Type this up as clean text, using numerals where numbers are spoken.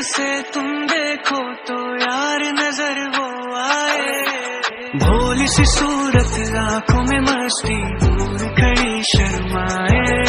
से तुम देखो तो यार नजर वो आए। भोली सी सूरत, आंखों में मस्ती, दूर खड़ी शर्माए।